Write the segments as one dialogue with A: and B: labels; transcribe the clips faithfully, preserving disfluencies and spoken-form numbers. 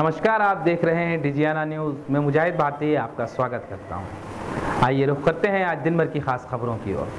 A: नमस्कार, आप देख रहे हैं डिजियाना न्यूज़। मैं मुजाहिद भारती आपका स्वागत करता हूं। आइए रुख करते हैं आज दिन भर की खास खबरों की ओर।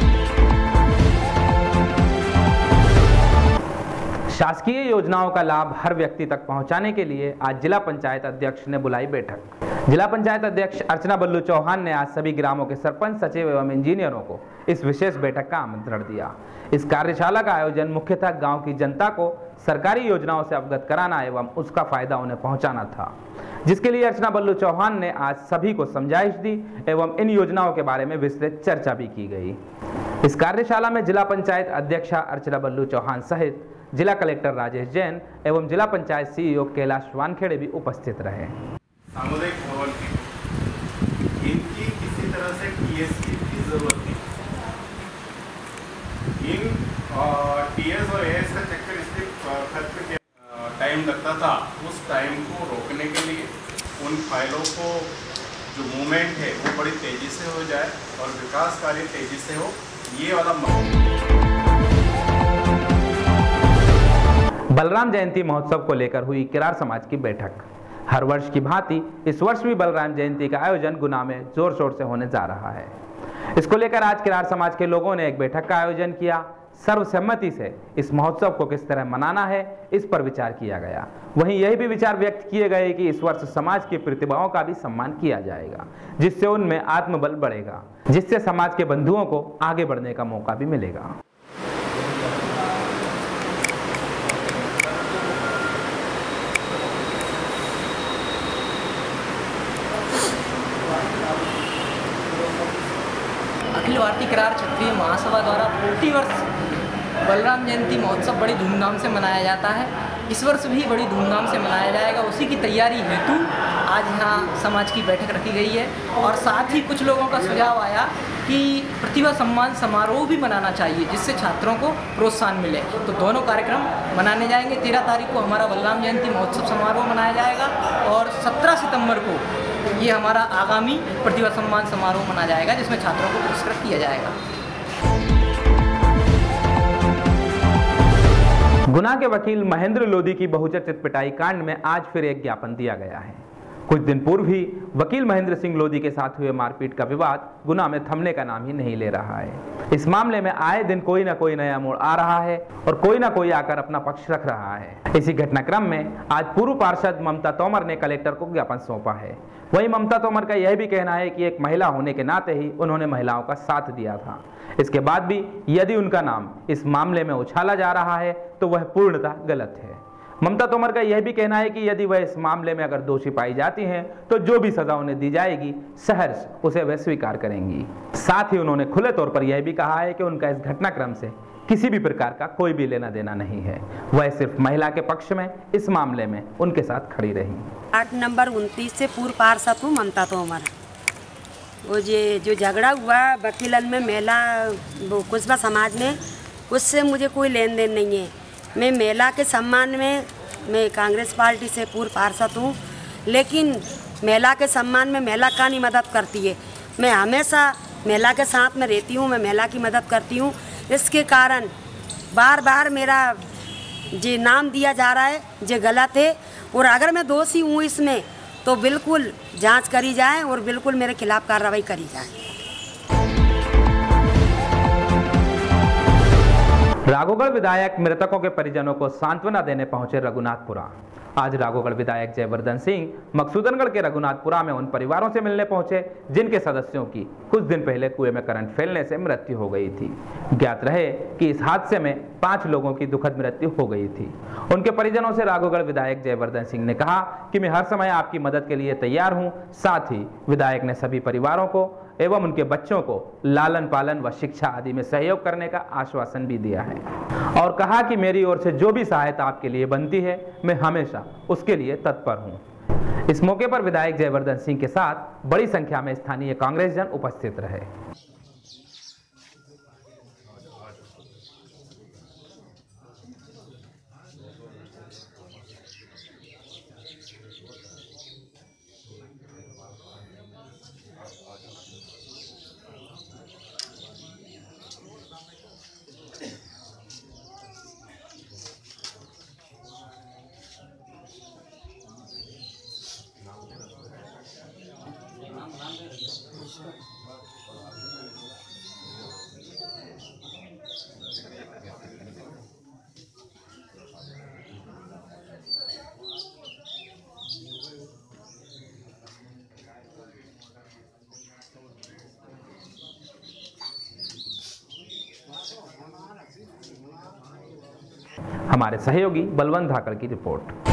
A: शासकीय योजनाओं का लाभ हर व्यक्ति तक पहुंचाने के लिए आज जिला पंचायत अध्यक्ष ने बुलाई बैठक। जिला पंचायत अध्यक्ष अर्चना बल्लू चौहान ने आज सभी ग्रामों के सरपंच, सचिव एवं इंजीनियरों को इस विशेष बैठक का आमंत्रण दिया। इस कार्यशाला का आयोजन मुख्यतः गांव की जनता को सरकारी योजनाओं से अवगत कराना एवं उसका फायदा उन्हें पहुंचाना था, जिसके लिए अर्चना बल्लू चौहान ने आज सभी को समझाइश दी एवं इन योजनाओं के बारे में विस्तृत चर्चा भी की गई। इस कार्यशाला में जिला पंचायत अध्यक्षा अर्चना बल्लू चौहान सहित जिला कलेक्टर राजेश जैन एवं जिला पंचायत सीईओ कैलाश वानखेड़े भी उपस्थित रहे।
B: सामुदायिक भवन की इनकी किसी तरह से टीएस की जरूरत नहीं। इन टीएस और एएस का चक्कर इसलिए खर्च पे टाइम लगता था, उस टाइम को रोकने के लिए उन फाइलों को जो मूवमेंट है वो बड़ी तेजी से हो जाए और विकास कार्य तेजी से हो, ये वाला।
A: बलराम जयंती महोत्सव को लेकर हुई किरार समाज की बैठक। हर वर्ष की भांति इस वर्ष भी बलराम जयंती का आयोजन गुना में जोर शोर से होने जा रहा है। इसको लेकर आज किरार समाज के लोगों ने एक बैठक का आयोजन किया। सर्वसम्मति से इस महोत्सव को किस तरह मनाना है, इस पर विचार किया गया। वहीं यह भी विचार व्यक्त किए गए कि इस वर्ष समाज की प्रतिभाओं का भी सम्मान किया जाएगा, जिससे उनमें आत्मबल बढ़ेगा, जिससे समाज के बंधुओं को आगे बढ़ने का मौका भी मिलेगा।
C: अखिल भारतीय किरार क्षत्रिय महासभा द्वारा फोर्टी वर्ष बलराम जयंती महोत्सव बड़ी धूमधाम से मनाया जाता है। इस वर्ष भी बड़ी धूमधाम से मनाया जाएगा। उसी की तैयारी हेतु आज यहाँ समाज की बैठक रखी गई है और साथ ही कुछ लोगों का सुझाव आया कि प्रतिभा सम्मान समारोह भी मनाना चाहिए, जिससे छात्रों को प्रोत्साहन मिले। तो दोनों कार्यक्रम मनाने जाएंगे। तेरह तारीख को हमारा बलराम जयंती महोत्सव समारोह मनाया जाएगा और सत्रह सितंबर को ये हमारा आगामी प्रतिभा सम्मान समारोह मनाया जाएगा, जिसमें छात्रों को पुरस्कृत किया जाएगा।
A: गुना के वकील महेंद्र लोधी की बहुचर्चित पिटाई कांड में आज फिर एक ज्ञापन दिया गया है। कुछ दिन पूर्व ही वकील महेंद्र सिंह लोधी के साथ हुए मारपीट का विवाद गुना में थमने का नाम ही नहीं ले रहा है। इस मामले में आए दिन कोई ना कोई नया मोड़ आ रहा है और कोई ना कोई आकर अपना पक्ष रख रहा है। इसी घटनाक्रम में आज पूर्व पार्षद ममता तोमर ने कलेक्टर को ज्ञापन सौंपा है। वहीं ममता तोमर का यह भी कहना है कि एक महिला होने के नाते ही उन्होंने महिलाओं का साथ दिया था। इसके बाद भी यदि उनका नाम इस मामले में उछाला जा रहा है तो वह पूर्णतः गलत है। ममता तोमर का यह भी कहना है कि यदि वह इस मामले में अगर दोषी पाई जाती हैं तो जो भी सजा उन्हें दी जाएगी सहर्ष उसे वह स्वीकार करेंगी। साथ ही उन्होंने खुले तौर पर यह भी कहा है कि उनका इस घटनाक्रम से किसी भी प्रकार का कोई भी लेना देना नहीं है। वह सिर्फ महिला के पक्ष में इस मामले में उनके साथ खड़ी रही।
D: आठ नंबर उनतीस से पूर्व पार्षद हूँ ममता तोमर। वो ये जो झगड़ा हुआ वकीलन में महिला कुशबा समाज में, उससे मुझे कोई लेन देन नहीं है। मैं महिला के सम्मान में, मैं कांग्रेस पार्टी से पूर्व पार्षद हूँ, लेकिन महिला के सम्मान में महिला का नहीं मदद करती है। मैं हमेशा महिला के साथ में रहती हूँ, मैं महिला की मदद करती हूँ। इसके कारण बार बार मेरा जो नाम दिया जा रहा है जो गलत है, और अगर मैं दोषी हूँ इसमें तो बिल्कुल जांच करी जाए और बिल्कुल मेरे खिलाफ कार्रवाई करी जाए।
A: राघोगढ़ विधायक मृतकों के परिजनों को सांत्वना देने पहुंचे रघुनाथपुरा। आज राघोगढ़ विधायक जयवर्धन सिंह मकसूदनगढ़ के रघुनाथपुरा में उन परिवारों से मिलने पहुंचे जिनके सदस्यों की कुछ दिन पहले कुएं में करंट फैलने से मृत्यु हो गई थी। ज्ञात रहे कि इस हादसे में पांच लोगों की दुखद मृत्यु हो गई थी। उनके परिजनों से राघोगढ़ विधायक जयवर्धन सिंह ने कहा कि मैं हर समय आपकी मदद के लिए तैयार हूं। साथ ही विधायक ने सभी परिवारों को एवं उनके बच्चों को लालन पालन व शिक्षा आदि में सहयोग करने का आश्वासन भी दिया है और कहा कि मेरी ओर से जो भी सहायता आपके लिए बनती है मैं हमेशा उसके लिए तत्पर हूं। इस मौके पर विधायक जयवर्धन सिंह के साथ बड़ी संख्या में स्थानीय कांग्रेस जन उपस्थित रहे। हमारे सहयोगी बलवंत धाकड़ की रिपोर्ट।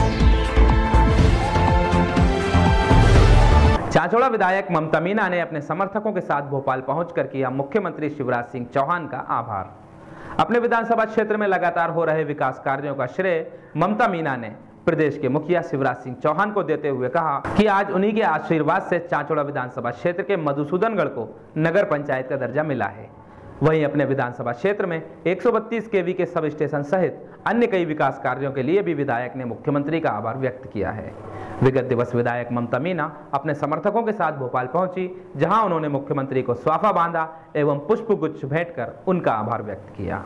A: चांचौड़ा विधायक ममता मीना ने अपने समर्थकों के साथ भोपाल पहुंचकर किया मुख्यमंत्री शिवराज सिंह चौहान का आभार। अपने विधानसभा क्षेत्र में लगातार हो रहे विकास कार्यों का श्रेय ममता मीना ने प्रदेश के मुखिया शिवराज सिंह चौहान को देते हुए कहा कि आज उन्हीं के आशीर्वाद से चांचौड़ा विधानसभा क्षेत्र के मधुसूदनगढ़ को नगर पंचायत का दर्जा मिला है। वहीं अपने विधानसभा क्षेत्र में एक सौ बत्तीस केवी के सब स्टेशन सहित अन्य कई विकास कार्यों के लिए भी विधायक ने मुख्यमंत्री का आभार व्यक्त किया है। विगत दिवस विधायक ममता मीना अपने समर्थकों के साथ भोपाल पहुंची, जहां उन्होंने मुख्यमंत्री को स्वाफा बांधा एवं पुष्प गुच्छ भेंट कर उनका आभार व्यक्त किया।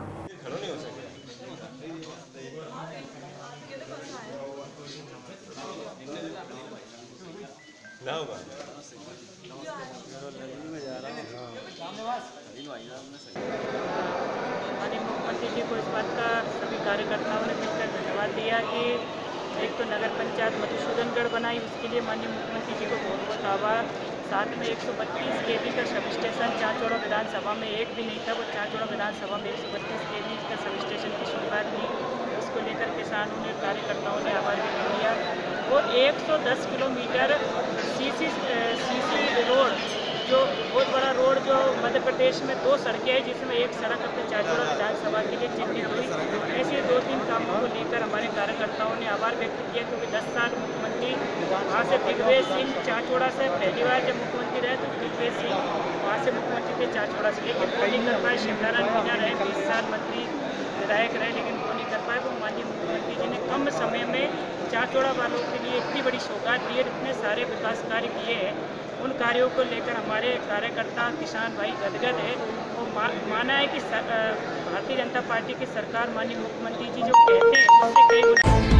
E: माननीय मुख्यमंत्री जी को इस बात का सभी कार्यकर्ताओं ने मिलकर धन्यवाद दिया कि एक तो नगर पंचायत मधुसूदनगढ़ बनाई, उसके लिए माननीय मुख्यमंत्री जी को बहुत बहुत आभार। साथ में एक सौ बत्तीस के वी का सब स्टेशन चांचौड़ा विधानसभा में एक भी नहीं था, वो चांचौड़ा विधानसभा में एक सौ बत्तीस के वी का सब स्टेशन की शुरुआत की। उसको लेकर किसानों ने कार्यकर्ताओं ने आभार व्यक्त किया। वो एक सौ दस किलोमीटर सीसी सीसी रोड, जो बहुत बड़ा रोड जो मध्य प्रदेश में दो सड़कें हैं, जिसमें एक सड़क अपने चांचौड़ा विधानसभा के लिए चिन्हित हुई। ऐसे दो तीन कामों को लेकर हमारे कार्यकर्ताओं ने आभार व्यक्त किया, क्योंकि दस साल मुख्यमंत्री वहाँ से दिग्विजय सिंह चांचौड़ा से पहली बार जब मुख्यमंत्री रहे तो दिग्विजय सिंह वहाँ से मुख्यमंत्री थे चांचौड़ा से, लेकिन वो नहीं कर पाए। शिवनारायण मीना रहे, बीस साल मंत्री विधायक रहे, लेकिन वो नहीं कर पाए। वो माननीय मुख्यमंत्री जी ने कम समय में चांचौड़ा वालों के लिए इतनी बड़ी सौगात दी है, इतने सारे विकास कार्य किए हैं। उन कार्यों को लेकर हमारे कार्यकर्ता किसान भाई गदगद है। वो मा, माना है कि सर, भारतीय जनता पार्टी की सरकार माननीय मुख्यमंत्री जी जो कहते हैं उससे कई गुना।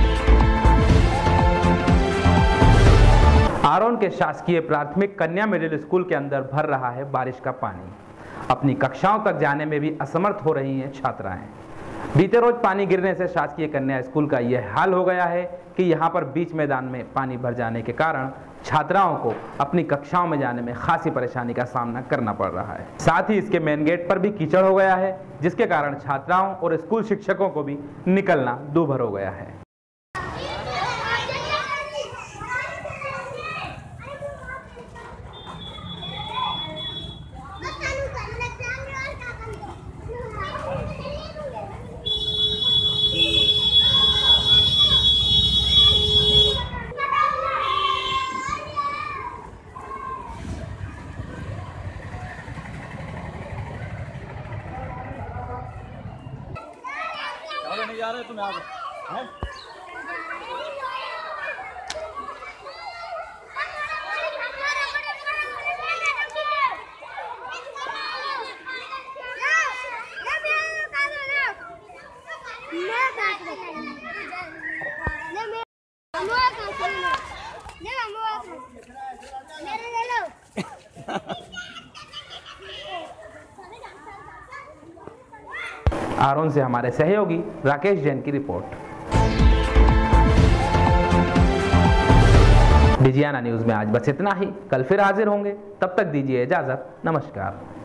A: आरोन के शासकीय प्राथमिक कन्या मिडिल स्कूल के अंदर भर रहा है बारिश का पानी। अपनी कक्षाओं तक जाने में भी असमर्थ हो रही हैं छात्राएं। बीते रोज पानी गिरने से शासकीय कन्या स्कूल का यह हाल हो गया है कि यहां पर बीच मैदान में पानी भर जाने के कारण छात्राओं को अपनी कक्षाओं में जाने में खासी परेशानी का सामना करना पड़ रहा है। साथ ही इसके मेन गेट पर भी कीचड़ हो गया है, जिसके कारण छात्राओं और स्कूल शिक्षकों को भी निकलना दूभर हो गया है।
F: नहीं जा रहे तुम यहाँ हैं?
A: आरोन से हमारे सहयोगी राकेश जैन की रिपोर्ट। डिजियाना न्यूज में आज बस इतना ही। कल फिर हाजिर होंगे, तब तक दीजिए इजाजत। नमस्कार।